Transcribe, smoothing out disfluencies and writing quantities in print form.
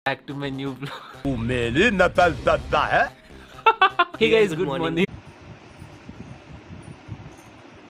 back to my new vlog. मेरी नकल करता है। Hey guys, good morning.